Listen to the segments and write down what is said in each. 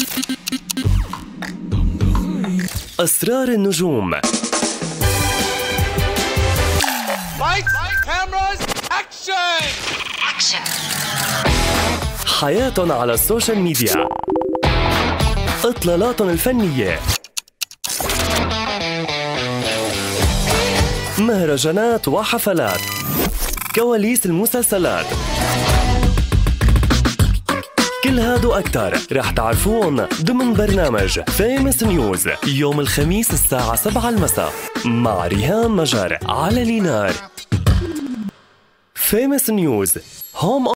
أسرار النجوم. حياتهم على السوشيال ميديا، إطلالاتهم الفنية، مهرجانات وحفلات، كواليس المسلسلات. كل هادو أكتر رح تعرفون ضمن برنامج فيمس نيوز يوم الخميس الساعة 7 المساء مع ريهام مجر على لينار. فيمس نيوز هوم.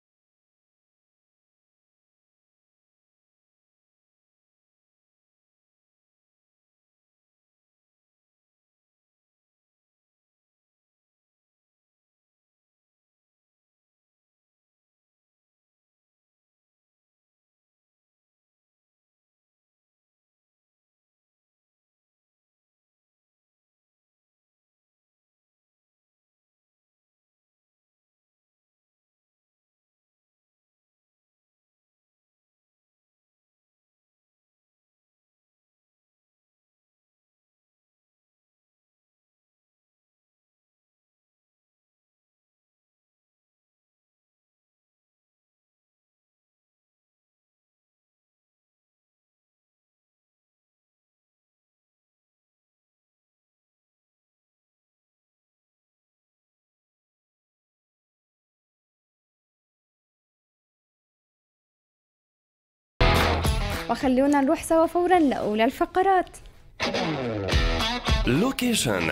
وخلونا نروح سوا فورا لأولى الفقرات. لوكيشن.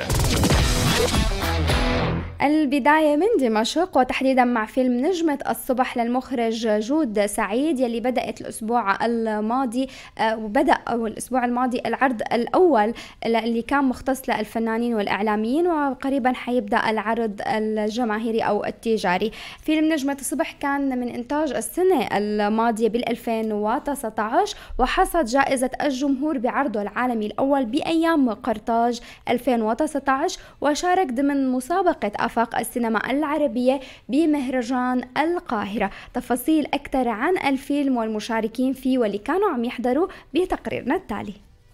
البداية من دمشق، وتحديدا مع فيلم نجمة الصبح للمخرج جود سعيد يلي بدأت الأسبوع الماضي الأسبوع الماضي العرض الأول اللي كان مختص للفنانين والإعلاميين، وقريبا حيبدأ العرض الجماهيري أو التجاري. فيلم نجمة الصبح كان من إنتاج السنة الماضية بال2019، وحصد جائزة الجمهور بعرضه العالمي الأول بأيام قرطاج 2019، وشارك ضمن مسابقة آفاق السينما العربية بمهرجان القاهرة. تفاصيل أكثر عن الفيلم والمشاركين فيه واللي كانوا عم يحضروا بتقريرنا التالي.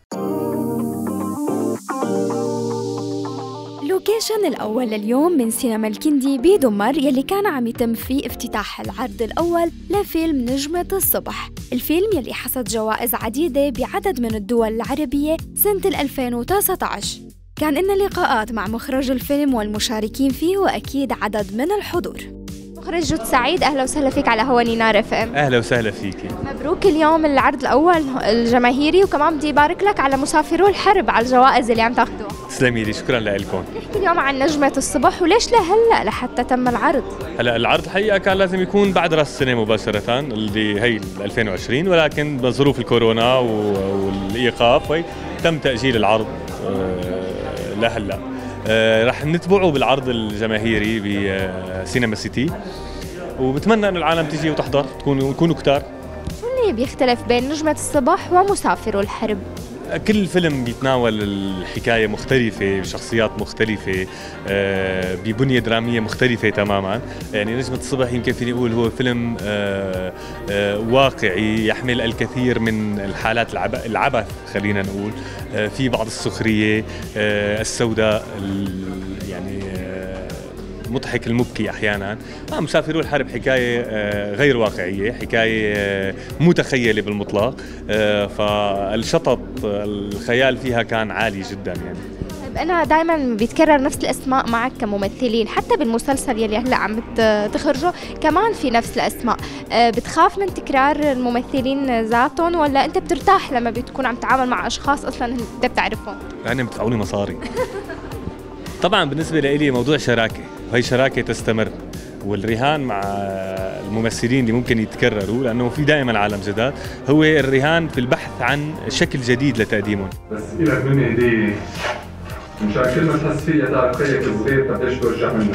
لوكيشن الأول لليوم من سينما الكندي بدمر يلي كان عم يتم فيه افتتاح العرض الأول لفيلم نجمة الصبح. الفيلم يلي حصد جوائز عديدة بعدد من الدول العربية سنة 2019. كان إن لقاءات مع مخرج الفيلم والمشاركين فيه، وأكيد عدد من الحضور. مخرج جود سعيد، أهلا وسهلا فيك على هوا لينار اف ام. أهلا وسهلا فيكي. مبروك اليوم العرض الأول الجماهيري، وكمان بدي أبارك لك على مسافرو الحرب على الجوائز اللي عم تاخذوها. تسلمي لي، شكرا لكم. نحكي اليوم عن نجمة الصبح، وليش لهلا لحتى تم العرض؟ هلا العرض الحقيقة كان لازم يكون بعد رأس السنة مباشرة اللي هي 2020، ولكن بظروف الكورونا والإيقاف تم تأجيل العرض لهلا. رح نتبعه بالعرض الجماهيري بسينما سيتي، وبتمنى انه العالم تيجي وتحضر، يكونوا كتار. شو اللي بيختلف بين نجمة الصبح ومسافر الحرب؟ كل فيلم بيتناول الحكاية مختلفة بشخصيات مختلفة ببنية درامية مختلفة تماما. يعني نجمة الصبح يمكن فيني أقول هو فيلم واقعي يحمل الكثير من الحالات العبث، خلينا نقول في بعض السخرية السوداء، يعني مضحك المبكي احيانا. مسافرو الحرب حكايه غير واقعيه، حكايه متخيله بالمطلق، فالشطط الخيال فيها كان عالي جدا. يعني أنا دائما بيتكرر نفس الأسماء معك كممثلين، حتى بالمسلسل يلي هلا عم تخرجه كمان في نفس الأسماء. بتخاف من تكرار الممثلين ذاتهم، ولا أنت بترتاح لما بتكون عم تتعامل مع أشخاص أصلا أنت بتعرفهم؟ يعني بتدفعوني مصاري. طبعا بالنسبة لي موضوع شراكة، وهي شراكة تستمر، والرهان مع الممثلين اللي ممكن يتكرروا، لأنه في دائما عالم جداد، هو الرهان في البحث عن شكل جديد لتقديمهم. بس إلك مني هدية، مشان كل ما تحس فيها تعرف خيك الصغير قديش ترجع منه.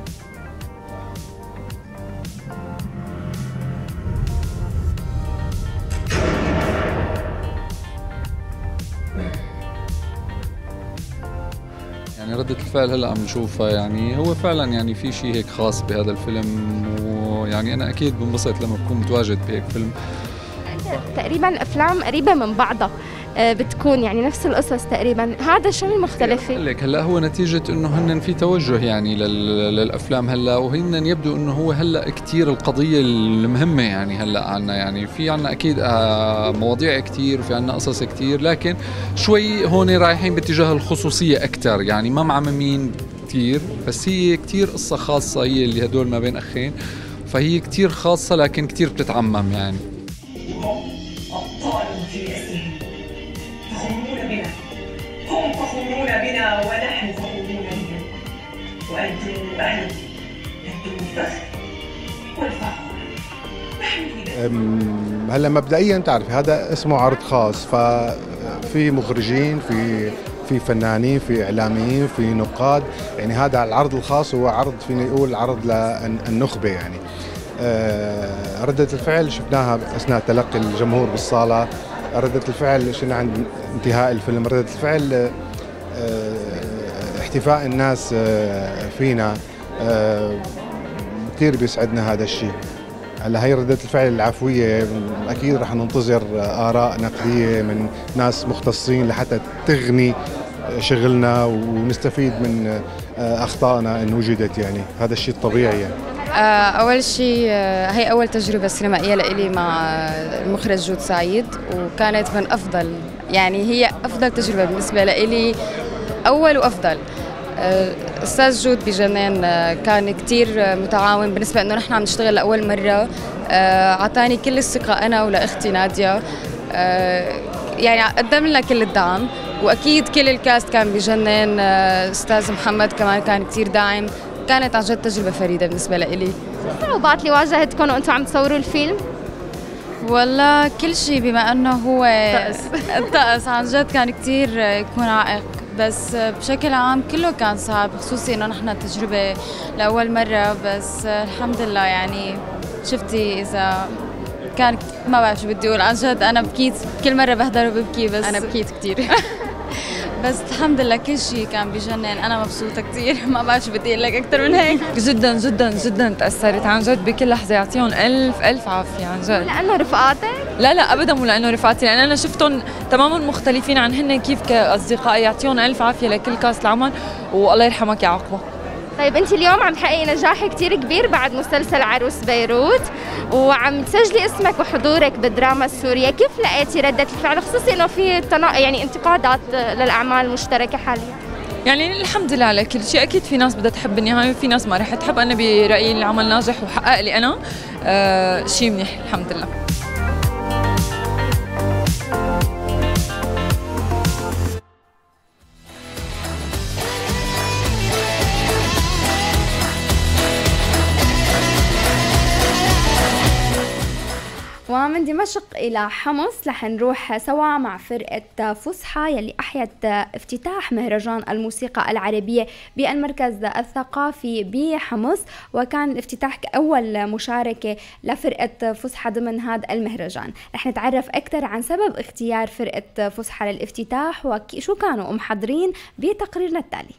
يعني ردة الفعل هلا عم نشوفها، يعني هو فعلا يعني في شيء هيك خاص بهذا الفيلم، ويعني انا اكيد بنبسط لما بكون متواجد بهيك فيلم. انت تقريبا افلام قريبه من بعضها، بتكون يعني نفس القصص تقريبا. هذا شو المختلف فيه؟ لك هلا هو نتيجة انه هن في توجه يعني للافلام هلا، وهن يبدو انه هو هلا كثير القضية المهمة يعني هلا عنا، يعني في عنا اكيد مواضيع كثير وفي عنا قصص كثير، لكن شوي هون رايحين باتجاه الخصوصية اكثر، يعني ما معممين كثير، بس هي كثير قصة خاصة هي اللي هدول ما بين اخين، فهي كثير خاصة لكن كثير بتتعمم يعني. هم فخورون بنا ونحن فخورون بهم، وأنتم أهل الفخر والفخر. هلا مبدئيا تعرف هذا اسمه عرض خاص، ففي مخرجين، في فنانين، في اعلاميين، في نقاد، يعني هذا العرض الخاص هو عرض فيني نقول عرض للنخبه يعني. ردة الفعل شفناها اثناء تلقي الجمهور بالصاله، ردة الفعل شفنا عند انتهاء الفيلم، ردة الفعل احتفاء الناس فينا، كثير بيسعدنا هذا الشيء. هلا هي ردة الفعل العفوية، اكيد رح ننتظر آراء نقدية من ناس مختصين لحتى تغني شغلنا ونستفيد من اخطائنا ان وجدت، يعني هذا الشيء الطبيعي يعني. أول شيء هي أول تجربة سينمائية لإلي مع المخرج جود سعيد، وكانت من أفضل، يعني هي أفضل تجربة بالنسبة لإلي، أول وأفضل. أستاذ جود بجنان كان كتير متعاون بالنسبة إنه نحن عم نشتغل لأول مرة، عطاني كل الثقة أنا ولأختي نادية، يعني قدم لنا كل الدعم، وأكيد كل الكاست كان بجنان. أستاذ محمد كمان كان كتير داعم، كانت عن جد تجربة فريدة بالنسبة لإلي. شو الصعوبات اللي واجهتكم وأنتم عم تصوروا الفيلم؟ والله كل شيء، بما أنه هو الطقس عن جد كان كتير يكون عائق، بس بشكل عام كله كان صعب، خصوصي إنه نحن تجربة لأول مرة، بس الحمد لله يعني. شفتي إذا كان ما بعرف شو بدي أقول، عن جد أنا بكيت كل مرة بحضر وببكي، بس أنا بكيت كتير. بس الحمد لله كل شيء كان بجنن، انا مبسوطه كثير، ما بعرف شو بدي اقول لك اكثر من هيك. جدا جدا جدا تاثرت عن جد بكل لحظه، يعطيهم الف عافيه عن جد. لانه رفقاتك؟ لا ابدا مو لانه رفقاتي، لان انا شفتهم تماما مختلفين عن هن كيف كاصدقائي، يعطيهم الف عافيه لكل كاست العمل، والله يرحمك يا عقبه. طيب انت اليوم عم تحققي نجاح كتير كبير بعد مسلسل عروس بيروت، وعم تسجلي اسمك وحضورك بالدراما السورية، كيف لقيتي ردة الفعل، خصوصي انه في يعني انتقادات للاعمال المشتركة حاليا؟ يعني الحمد لله على كل شيء، اكيد في ناس بدها تحب بالنهاية وفي ناس ما رح تحب، انا برأيي العمل ناجح وحقق لي انا شيء منيح الحمد لله. ومن دمشق إلى حمص رح نروح سوا مع فرقة فصحى يلي أحيت افتتاح مهرجان الموسيقى العربية بالمركز الثقافي بحمص، وكان الافتتاح كأول مشاركة لفرقة فصحى ضمن هذا المهرجان. رح نتعرف أكثر عن سبب اختيار فرقة فصحى للافتتاح وشو كانوا محضرين بتقريرنا التالي.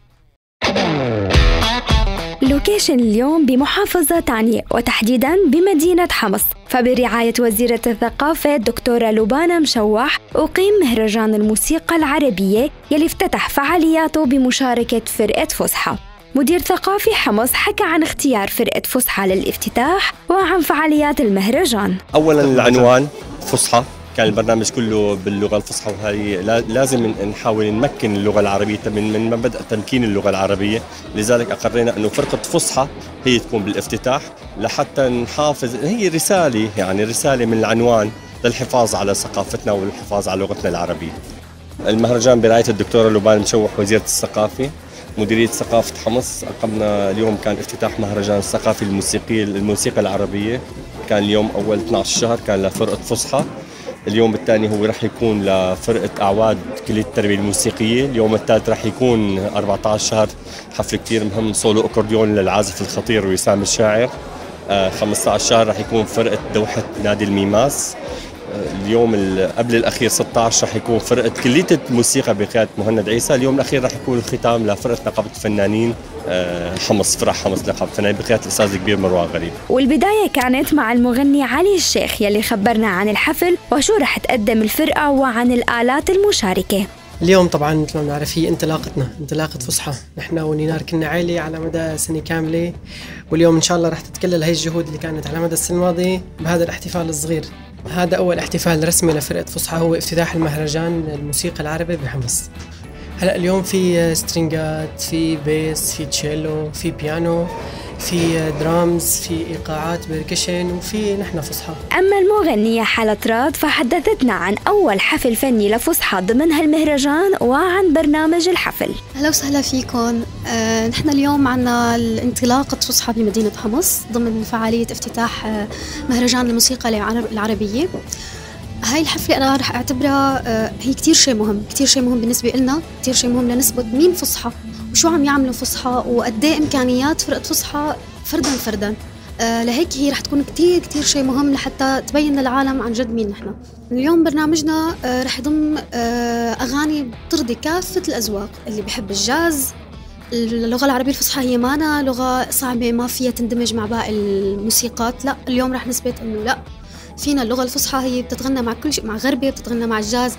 لوكيشن اليوم بمحافظة تانية وتحديداً بمدينة حمص، فبرعاية وزيرة الثقافة الدكتورة لبانة مشوح أقيم مهرجان الموسيقى العربية يلي افتتح فعالياته بمشاركة فرقة فصحى. مدير ثقافي حمص حكى عن اختيار فرقة فصحى للافتتاح وعن فعاليات المهرجان. أولاً العنوان فصحى، كان البرنامج كله باللغة الفصحى، وهي لازم نحاول نمكن اللغة العربية من مبدأ تمكين اللغة العربية، لذلك أقرينا أنه فرقة فصحى هي تكون بالافتتاح لحتى نحافظ، هي رسالة يعني رسالة من العنوان للحفاظ على ثقافتنا والحفاظ على لغتنا العربية. المهرجان برعاية الدكتورة لبانة مشوح وزيرة الثقافة، مديرية ثقافة حمص. أقمنا اليوم كان افتتاح مهرجان الثقافي الموسيقى العربية، كان اليوم أول 12 شهر كان لفرقة فصحى. اليوم الثاني هو رح يكون لفرقة أعواد كلية التربية الموسيقية. اليوم الثالث رح يكون 14 شهر حفل كتير مهم سولو أكورديون للعازف الخطير وسام الشاعر. 15 شهر رح يكون فرقة دوحة نادي الميماس. اليوم قبل الأخير 16 رح يكون فرقة كلية الموسيقى بقيادة مهند عيسى. اليوم الأخير رح يكون الختام لفرقة نقابة الفنانين حمص، فرع حمص نقابة الفنانين بقيادة الأستاذ الكبير مروان غريب. والبداية كانت مع المغني علي الشيخ يلي خبرنا عن الحفل وشو رح تقدم الفرقة وعن الآلات المشاركة. اليوم طبعا مثل ما بنعرف هي انطلاقة فصحى. نحن ونينار كنا عائلة على مدى سنة كاملة، واليوم إن شاء الله رح تتكلل هاي الجهود اللي كانت على مدى السنة الماضية بهذا الاحتفال الصغير. هذا أول احتفال رسمي لفرقة فصحى، هو افتتاح المهرجان الموسيقى العربي بحمص. هلأ اليوم في سترينجات، في بيس، في تشيلو، في بيانو، في درامز، في إيقاعات بركشن، وفي نحن فصحى. أما المغنية حالة راد فحدثتنا عن أول حفل فني لفصحى ضمن هالمهرجان وعن برنامج الحفل. أهلا وسهلا فيكم. نحن اليوم عنا انطلاقة فصحى بمدينة حمص ضمن فعالية افتتاح مهرجان الموسيقى العربية. هاي الحفلة أنا رح أعتبرها هي كتير شيء مهم، كتير شيء مهم بالنسبة لنا، كتير شيء مهم لنثبت مين فصحى وشو عم يعملوا فصحى وقد ايه إمكانيات فرقة فصحى فردا. لهيك هي رح تكون كتير شيء مهم لحتى تبين للعالم عن جد مين نحن. اليوم برنامجنا رح يضم أغاني بترضي كافة الأذواق، اللي بيحب الجاز. اللغة العربية الفصحى هي مانا لغة صعبة ما فيها تندمج مع باقي الموسيقات، لا اليوم رح نثبت إنه لا، فينا اللغة الفصحى هي بتتغنى مع كل شيء، مع غربي، بتتغنى مع الجاز،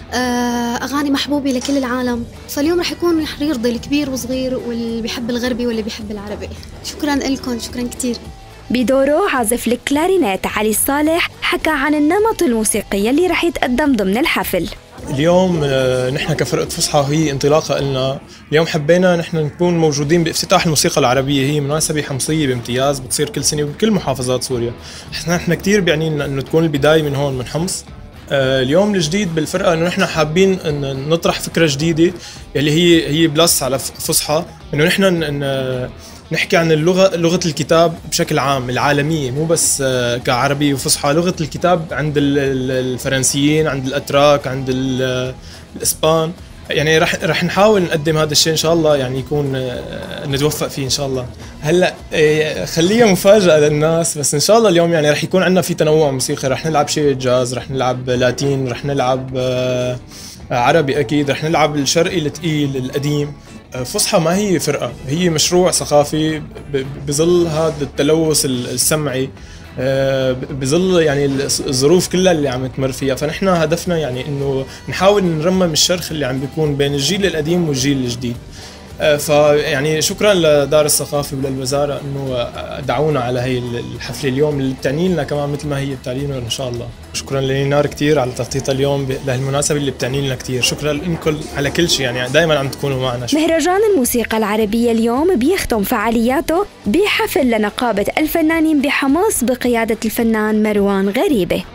أغاني محبوبة لكل العالم. فاليوم رح يرضي الكبير وصغير واللي بيحب الغربي واللي بيحب العربي. شكرا لكم، شكرا كتير. بدوره عازف الكلارينيت علي الصالح حكى عن النمط الموسيقي اللي رح يتقدم ضمن الحفل. اليوم نحن كفرقة فصحى هي انطلاقة لنا. اليوم حبينا نحن نكون موجودين بافتتاح الموسيقى العربية، هي مناسبة حمصية بامتياز بتصير كل سنة بكل محافظات سوريا. نحن كتير بيعني انه تكون البداية من هون من حمص. اليوم الجديد بالفرقة انه نحن حابين ان نطرح فكرة جديدة اللي هي بلس على فصحى، انه نحن نحكي عن لغة الكتاب بشكل عام العالمية، مو بس كعربي وفصحى. لغة الكتاب عند الفرنسيين، عند الأتراك، عند الإسبان. يعني رح نحاول نقدم هذا الشيء إن شاء الله، يعني يكون نتوفق فيه إن شاء الله. هلا خليها مفاجأة للناس، بس إن شاء الله اليوم يعني رح يكون عندنا في تنوع موسيقي. رح نلعب شيء جاز، رح نلعب لاتين، رح نلعب عربي أكيد، رح نلعب الشرقي الثقيل القديم. فصحى ما هي فرقة، هي مشروع ثقافي بظل هذا التلوث السمعي، بظل يعني الظروف كلها اللي عم تمر فيها. فنحن هدفنا يعني انه نحاول نرمم الشرخ اللي عم بيكون بين الجيل القديم والجيل الجديد. فيعني شكرا لدار الثقافة وللوزارة انه دعونا على هي الحفلة اليوم اللي بتعني لنا كمان مثل ما هي بتعني لنا ان شاء الله. شكرا لنينار كتير على تخطيطها اليوم لهالمناسبة اللي بتعني لنا كتير. شكرا لكم على كل شيء، يعني دائما عم تكونوا معنا. مهرجان الموسيقى العربية اليوم بيختم فعالياته بحفل لنقابة الفنانين بحمص بقيادة الفنان مروان غريبة.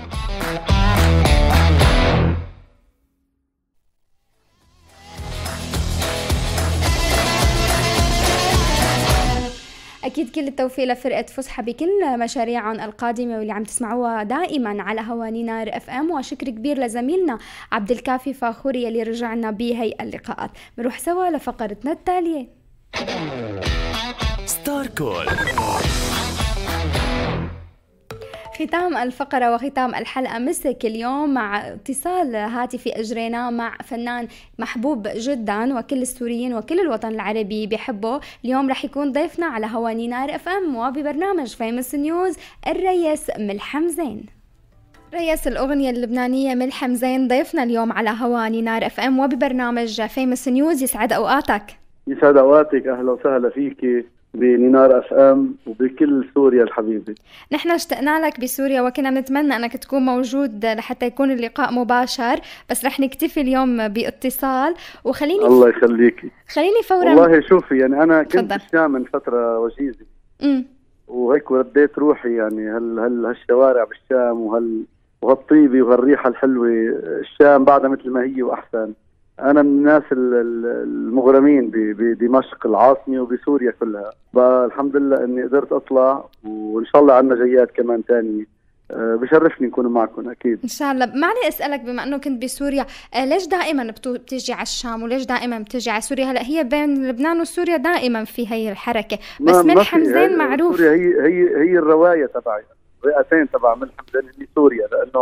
أكيد كل التوفيق لفرقة فصحى بكل مشاريعهم القادمة واللي عم تسمعوها دائما على هوا نينار FM. وشكر كبير لزميلنا عبد الكافي فاخوري اللي رجعنا بهي اللقاءات. بنروح سوا لفقرتنا التالية ستار كول. ختام الفقرة وختام الحلقة مسك اليوم مع اتصال هاتفي أجريناه مع فنان محبوب جدا وكل السوريين وكل الوطن العربي بيحبه. اليوم رح يكون ضيفنا على هوا نينار FM وببرنامج فيمس نيوز الريس ملحم زين. ريس الأغنية اللبنانية ملحم زين ضيفنا اليوم على هوا نينار FM وببرنامج فيمس نيوز. يسعد أوقاتك. يسعد أوقاتك، أهلا وسهلا فيكي بنينار FM وبكل سوريا الحبيبة. نحن اشتقنا لك بسوريا وكنا نتمنى أنك تكون موجود لحتى يكون اللقاء مباشر، بس رح نكتفي اليوم باتصال. وخليني الله يخليكي. خليني فورا. والله شوفي يعني أنا كنت بالشام من فترة وجيزة وهيك رديت روحي، يعني هالشوارع بالشام وهالطيبة وهالريحة الحلوة. الشام بعدها مثل ما هي وأحسن. أنا من الناس المغرمين بدمشق العاصمة وبسوريا كلها. الحمد لله إني قدرت أطلع، وإن شاء الله عنا جيات كمان تانية. بشرفني نكون معكم أكيد إن شاء الله. معني أسألك بما أنه كنت بسوريا، ليش دائما بتيجي على الشام وليش دائما بتيجي على سوريا؟ هلأ هي بين لبنان وسوريا دائما في هي الحركة، بس ملحم زين معروف. سوريا هي الرواية تبعي، الرئتين تبع ملحم زين هي سوريا، لأنه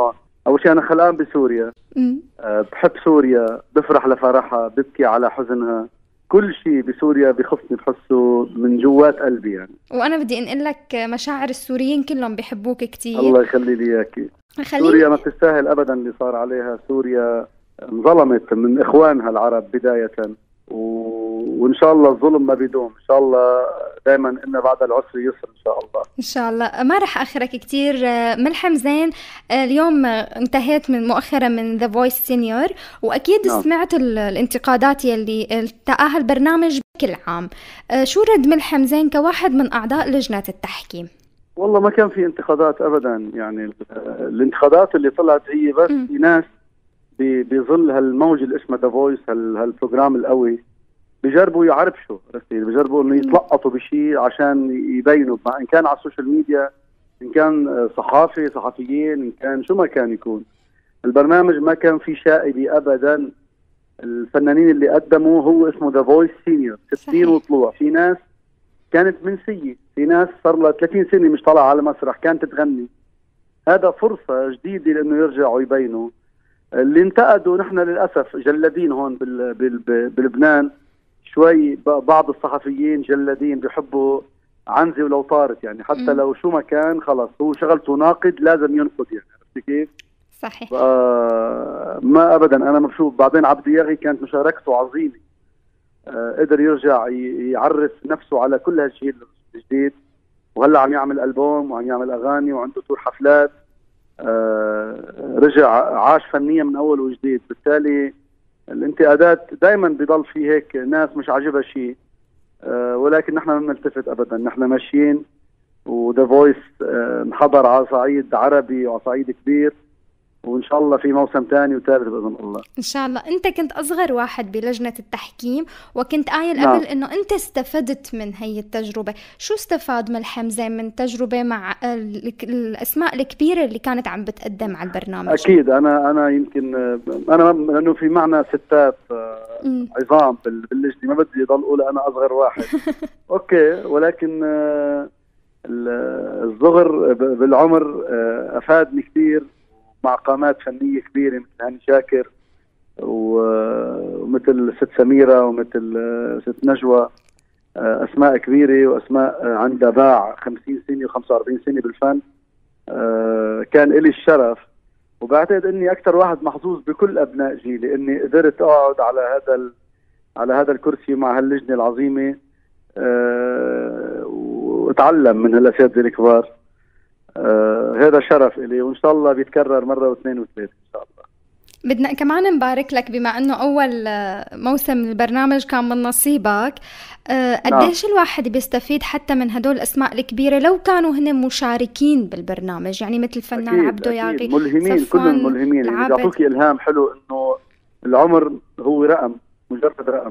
اول شيء انا خلقان بسوريا، بحب سوريا، بفرح لفرحها، ببكي على حزنها، كل شيء بسوريا بخصني بحسه من جوات قلبي يعني. وانا بدي انقل لك مشاعر السوريين كلهم بيحبوك كتير. الله يخلي لي اياكي. سوريا ما بتستاهل ابدا اللي صار عليها. سوريا انظلمت من اخوانها العرب بدايه، وان شاء الله الظلم ما بيدوم، ان شاء الله دائما ان بعد العسر يسر ان شاء الله. ان شاء الله. ما رح اخرك كتير. ملحم زين، اليوم انتهيت من مؤخرا من The Voice Senior، واكيد سمعت الانتقادات يلي التقاها البرنامج بكل عام. شو رد ملحم زين كواحد من اعضاء لجنة التحكيم؟ والله ما كان في انتقادات ابدا، يعني الانتقادات اللي طلعت هي بس في ناس بظل هالموج اللي اسمه ذا فويس، هالبروجرام القوي، بيجربوا يعربشوا، بيجربوا انه يتلقطوا بشيء عشان يبينوا، ان كان على السوشيال ميديا، ان كان صحفيين، ان كان شو ما كان يكون. البرنامج ما كان في شائبي ابدا. الفنانين اللي قدموا هو اسمه ذا فويس سينيور، 60 وطلوع. في ناس كانت منسيه، في ناس صار لها 30 سنه مش طالعه على المسرح كانت تغني. هذا فرصه جديده لانه يرجعوا يبينوا. اللي انتقدوا نحن للاسف جلادين هون بلبنان شوي، بعض الصحفيين جلادين بيحبوا عنزه ولو طارت، يعني حتى لو شو ما كان خلص هو شغلته ناقد لازم ينقد، يعني عرفتي كيف؟ صحيح. ما ابدا انا مبسوط. بعدين عبد ياغي كانت مشاركته عظيمه، قدر يرجع يعرف نفسه على كل هالشيء الجديد، وهلا عم يعمل ألبوم وعم يعمل اغاني وعنده تور حفلات. رجع عاش فنيا من اول وجديد. بالتالي الانتقادات دائما بضل في هيك ناس مش عاجبها شيء، ولكن نحن ما بنلتفت ابدا، نحن ماشيين. وذا فويس انحضر على صعيد عربي وعلى صعيد كبير، وان شاء الله في موسم ثاني وثالث باذن الله. ان شاء الله. انت كنت اصغر واحد بلجنه التحكيم، وكنت قايل قبل انه انت استفدت من هي التجربه. شو استفاد ملحم زين من تجربه مع الاسماء الكبيره اللي كانت عم بتقدم على البرنامج؟ اكيد انا يمكن انا لانه في معنا ستات عظام باللجنه، ما بدي اضل اقول انا اصغر واحد. اوكي، ولكن الصغر بالعمر افادني كثير، مع قامات فنية كبيرة مثل هاني شاكر ومثل ست سميرة ومثل ست نجوى، أسماء كبيرة وأسماء عندها باع 50 سنة و45 سنة بالفن. كان إلي الشرف، وبعتقد إني أكثر واحد محظوظ بكل أبناء جيلي إني قدرت أقعد على هذا الكرسي مع هاللجنة العظيمة، وأتعلم من هالأساتذة الكبار. هذا شرف إلي، وإن شاء الله بيتكرر مرة واثنين وثلاثة إن شاء الله. بدنا كمان نبارك لك بما أنه أول موسم البرنامج كان من نصيبك. قديش الواحد بيستفيد حتى من هدول الأسماء الكبيرة لو كانوا هن مشاركين بالبرنامج، يعني مثل الفنان عبدو ياغي، ملهمين، كلهم ملهمين، يعني بيعطوك إلهام حلو إنه العمر هو رقم، مجرد رقم.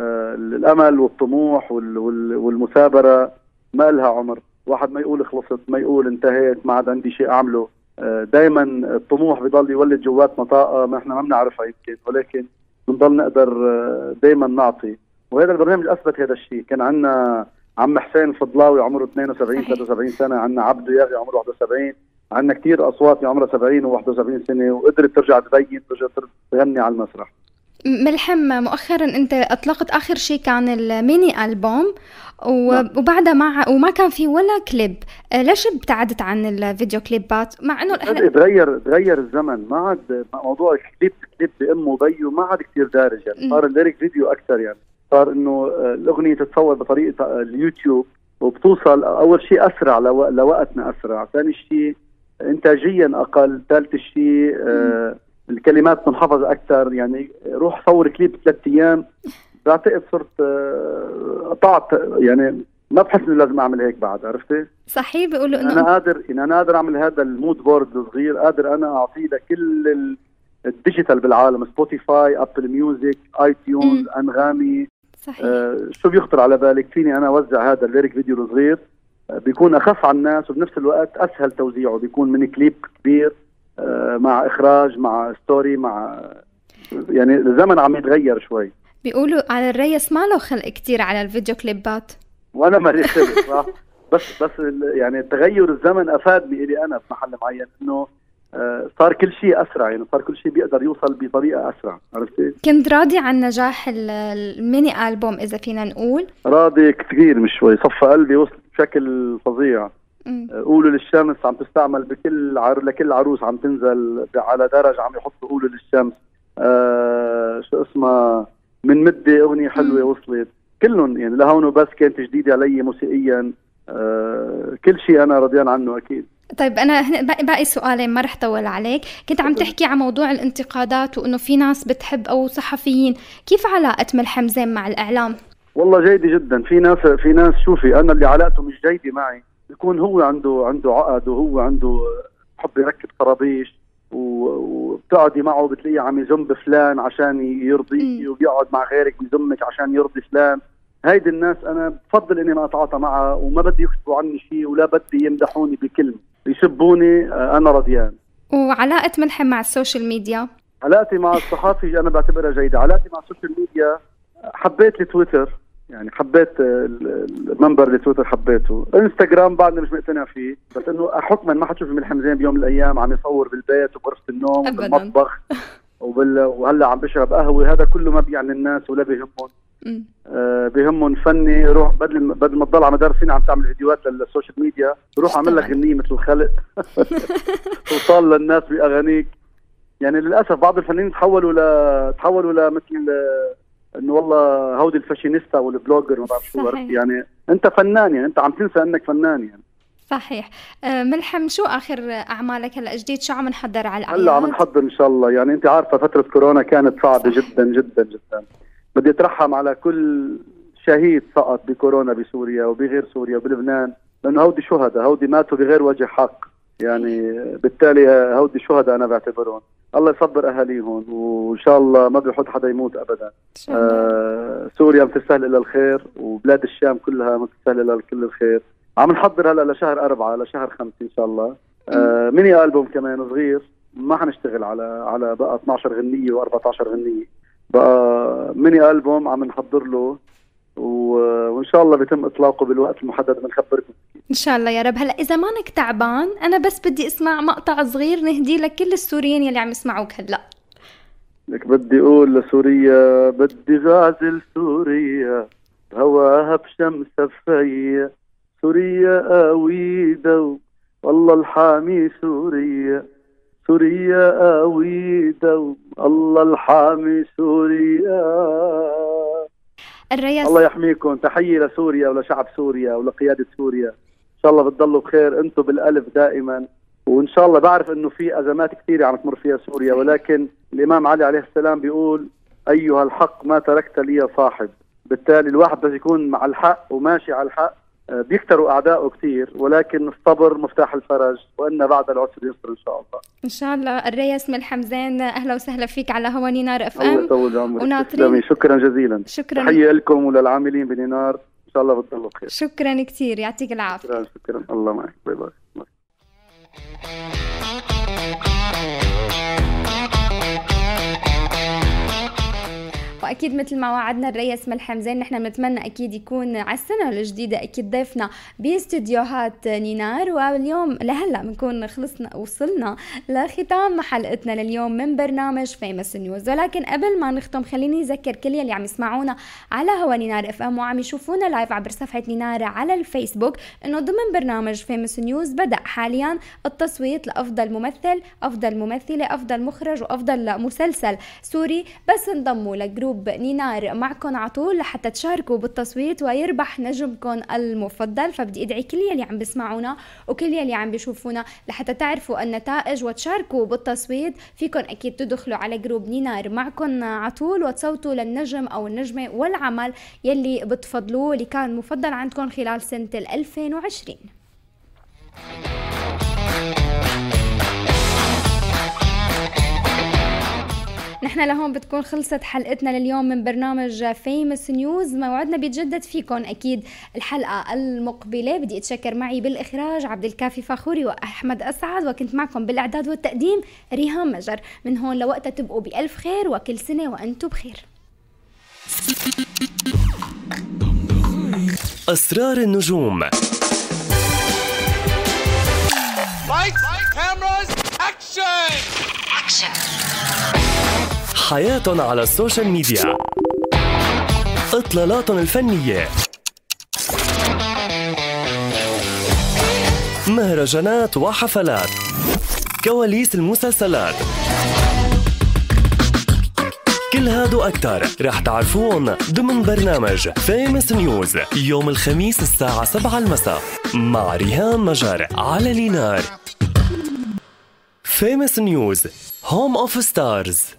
الأمل والطموح والمثابرة ما لها عمر. واحد ما يقول خلصت، ما يقول انتهيت، ما عاد عندي شيء أعمله. دائما الطموح بيضل يولد جواتنا طاقة ما احنا ما بنعرفها يمكن، ولكن بنضل نقدر دائما نعطي. وهذا البرنامج أثبت هذا الشيء. كان عندنا عم حسين فضلاوي عمره 72 73 سنة، عندنا عبدو ياغي عمره 71، عندنا كثير أصوات عمرها 70 و71 سنة وقدرت ترجع تبين، ترجع تغني على المسرح. ملحم مؤخرا انت اطلقت اخر شيء كان الميني ألبوم، وبعدها وما كان في ولا كليب. ليش ابتعدت عن الفيديو كليبات مع انه احنا تغير الزمن؟ ما عاد موضوع كليب بامه وبيه ما عاد كثير دارج، يعني صار الليريك فيديو اكثر. يعني صار انه الاغنيه تتصور بطريقه اليوتيوب وبتوصل اول شيء اسرع لوقتنا اسرع، ثاني شيء انتاجيا اقل، ثالث شيء الكلمات منحفظه اكثر. يعني روح صور كليب 3 ايام بعتقد صرت قطعت، يعني ما بحس انه لازم اعمل هيك بعد. عرفتي؟ صحيح. بيقولوا انه انا قادر اعمل هذا المود بورد الصغير، قادر انا اعطيه لكل الديجيتال بالعالم، سبوتيفاي، ابل ميوزك، اي تيونز، انغامي. صحيح. شو بيخطر على بالك فيني انا اوزع هذا الليريك فيديو الصغير، بيكون اخف على الناس وبنفس الوقت اسهل توزيعه، بيكون من كليب كبير مع اخراج مع ستوري مع، يعني الزمن عم يتغير شوي. بيقولوا على الريس ما له خلق كتير على الفيديو كليبات، وانا ما خلق صح. بس يعني تغير الزمن افادني الي انا في محل معين، انه صار كل شيء اسرع، يعني صار كل شيء بيقدر يوصل بطريقه اسرع. عرفتي؟ كنت راضي عن نجاح الميني ألبوم اذا فينا نقول؟ راضي كثير، مش شوي. صفى قلبي وصلت بشكل فظيع. قولوا للشمس عم تستعمل بكل لكل عروس عم تنزل على درج عم يحطوا قولوا للشمس. شو اسمها من مدة أغنية حلوة وصلت كلهم، يعني لهون وبس كانت جديدة علي موسيقيا. كل شيء أنا رضيان عنه أكيد. طيب أنا باقي سؤالين ما رح طول عليك. كنت عم تحكي عن موضوع الانتقادات وإنه في ناس بتحب أو صحفيين، كيف علاقة ملحم زين مع الإعلام؟ والله جيدة جدا. في ناس شوفي أنا اللي علاقته مش جيدة معي بيكون هو عنده عقد وهو عنده بحب يركب طرابيش وبتقعدي معه بتلاقيه عم يذم فلان عشان يرضيه وبيقعد مع غيرك بيذمك عشان يرضي فلان. هيدي الناس انا بفضل اني ما اتعاطى معها وما بدي يكتبوا عني شيء ولا بدي يمدحوني بكلمه، يسبوني انا رضيان. وعلاقة ملحم مع السوشيال ميديا؟ علاقتي مع الصحافي انا بعتبرها جيدة. علاقتي مع السوشيال ميديا حبيت التويتر، يعني حبيت المنبر لتويتر حبيته. انستغرام بعدني مش مقتنع فيه، بس انه حكما ما حتشوف ملحم زين بيوم من الايام عم يصور بالبيت وبغرفة النوم وبالمطبخ وهلا عم بشرب قهوه. هذا كله ما بيعني الناس ولا بيهمهم. بيهمهم فني. روح بدل ما تضل على مدار سنين عم تعمل فيديوهات للسوشيال ميديا، روح اعمل لك غنية مثل الخلق توصل للناس باغانيك. يعني للاسف بعض الفنانين تحولوا لمثل انه والله هودي الفاشينيستا والبلوجر ما بعرف شو. يعني انت فنان، يعني انت عم تنسى انك فنان يعني. صحيح. ملحم شو اخر اعمالك هلا جديد؟ شو عم نحضر على الاعياد؟ هلا عم نحضر ان شاء الله. يعني انت عارفه فتره كورونا كانت صعبه جدا جدا جدا. بدي اترحم على كل شهيد سقط بكورونا بسوريا وبغير سوريا وبلبنان، لانه هودي شهداء، هودي ماتوا بغير وجه حق. يعني بالتالي هودي شهداء انا بعتبرهم. الله يصبر اهاليهم وان شاء الله ما بيحط حدا يموت ابدا. سوريا بتستاهل الا الخير وبلاد الشام كلها بتستاهل الا كل الخير. عم نحضر هلا لشهر 4 لشهر 5 ان شاء الله. ميني ألبوم كمان صغير. ما حنشتغل على بقى 12 غنية و14 غنية، بقى ميني ألبوم عم نحضر له وان شاء الله بيتم اطلاقه بالوقت المحدد بنخبركم ان شاء الله يا رب. هلا اذا مانك تعبان انا بس بدي اسمع مقطع صغير نهدي لك كل السوريين يلي عم يسمعوك هلا. لك بدي اقول لسوريا بدي غازل سوريا هواها بشمس فيا، سوريا قويدة والله الحامي سوريا، سوريا قويدة والله الحامي سوريا. الله يحميكم. تحية لسوريا ولشعب سوريا ولقيادة سوريا. إن شاء الله بتضلوا بخير أنتم بالألف دائما، وإن شاء الله بعرف إنه في أزمات كثيرة عم تمر فيها سوريا، ولكن الإمام علي عليه السلام بيقول أيها الحق ما تركت لي صاحب. بالتالي الواحد بس يكون مع الحق وماشي على الحق بيكتروا أعدائه كثير، ولكن الصبر مفتاح الفرج وإن بعد العسر يسر إن شاء الله. إن شاء الله. الريس ملحم زين أهلا وسهلا فيك على هوا نينار اف ام. الله يطول عمرك. شكرا جزيلا. شكرا. تحية لكم وللعاملين بنينار إن شاء الله بتضلوا بخير. شكرا كثير يعطيك العافية. شكرا الله معك. باي باي. واكيد مثل ما وعدنا الريس ملحم زين نحن بنتمنى اكيد يكون على السنه الجديده اكيد ضيفنا باستديوهات نينار. واليوم لهلا بنكون وصلنا لختام حلقتنا لليوم من برنامج فيمس نيوز. ولكن قبل ما نختم خليني اذكر كل يلي عم يسمعونا على هوا نينار اف ام وعم يشوفونا لايف عبر صفحه نينار على الفيسبوك انه ضمن برنامج فيمس نيوز بدا حاليا التصويت لافضل ممثل، افضل ممثله، افضل مخرج وافضل مسلسل سوري. بس انضموا لجروب نينار معكم على طول لحتى تشاركوا بالتصويت ويربح نجمكم المفضل. فبدي ادعي كل يلي عم بسمعونا وكل يلي عم بيشوفونا لحتى تعرفوا النتائج وتشاركوا بالتصويت. فيكم اكيد تدخلوا على جروب نينار معكم على طول وتصوتوا للنجم او النجمه والعمل يلي بتفضلوه اللي كان مفضل عندكم خلال سنه 2020. نحن لهون بتكون خلصت حلقتنا لليوم من برنامج فيمس نيوز. موعدنا بيتجدد فيكم أكيد الحلقة المقبلة. بدي أتشكر معي بالإخراج عبد الكافي فاخوري وأحمد أسعد، وكنت معكم بالإعداد والتقديم ريهام مجر. من هون لوقتها تبقوا بألف خير وكل سنة وأنتم بخير. أسرار النجوم. Lights, cameras, action! فاشن. حياتهم على السوشيال ميديا، إطلالاتهم الفنية، مهرجانات وحفلات، كواليس المسلسلات، كل هاد وأكتر رح تعرفون ضمن برنامج فيمس نيوز يوم الخميس الساعة 7 المساء مع ريهام مجر على لينار. فيمس نيوز، هوم اوف ستارز.